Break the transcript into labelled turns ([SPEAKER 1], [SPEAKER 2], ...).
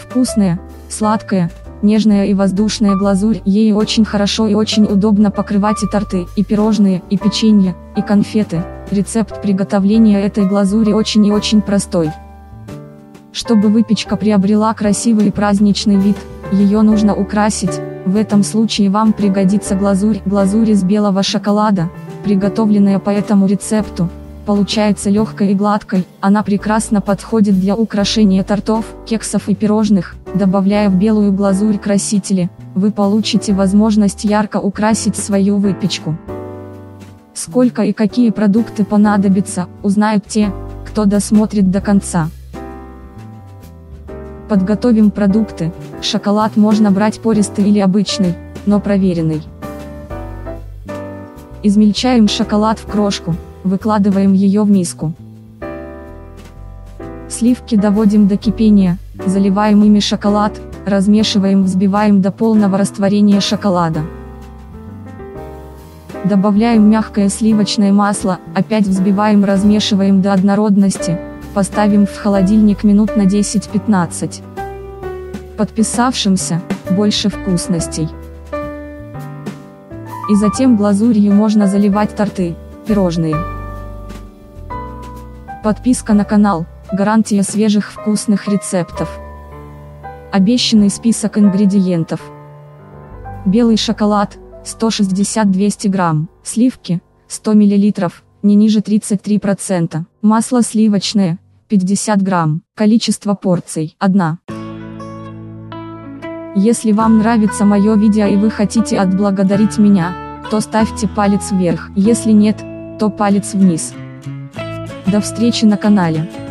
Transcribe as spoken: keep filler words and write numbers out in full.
[SPEAKER 1] Вкусная, сладкая, нежная и воздушная глазурь, ей очень хорошо и очень удобно покрывать и торты, и пирожные, и печенье, и конфеты. Рецепт приготовления этой глазури очень и очень простой. Чтобы выпечка приобрела красивый и праздничный вид, ее нужно украсить. В этом случае вам пригодится глазурь. Глазурь из белого шоколада, приготовленная по этому рецепту, получается легкой и гладкой, она прекрасно подходит для украшения тортов, кексов и пирожных. Добавляя в белую глазурь красители, вы получите возможность ярко украсить свою выпечку. Сколько и какие продукты понадобятся, узнают те, кто досмотрит до конца. Подготовим продукты. Шоколад можно брать пористый или обычный, но проверенный. Измельчаем шоколад в крошку, выкладываем ее в миску. Сливки доводим до кипения, заливаем ими шоколад, размешиваем, взбиваем до полного растворения шоколада. Добавляем мягкое сливочное масло, опять взбиваем, размешиваем до однородности, поставим в холодильник минут на десять-пятнадцать. Подписавшимся больше вкусностей. И затем глазурью можно заливать торты, пирожные. Подписка на канал – гарантия свежих вкусных рецептов. Обещанный список ингредиентов. Белый шоколад – сто шестьдесят — двести грамм, сливки – сто миллилитров, не ниже тридцать три процента, масло сливочное – пятьдесят грамм, количество порций – одна. Если вам нравится мое видео и вы хотите отблагодарить меня, то ставьте палец вверх, если нет, то палец вниз. До встречи на канале.